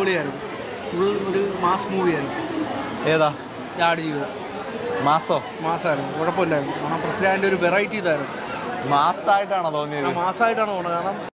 അടിപൊളിയായിരുന്നു. ഫുൾ ഒരു മാസ് മൂവിയായിരുന്നു. ഏതാ? ആടുജീവിതം മാസമായിരുന്നു, കുഴപ്പമില്ലായിരുന്നു. കാരണം പൃഥ്വിരാജിൻ്റെ ഒരു വെറൈറ്റി ഇതായിരുന്നു. മാസായിട്ടാണോ തോന്നിയത്? മാസമായിട്ടാണ് തോന്നുന്നത്. കാരണം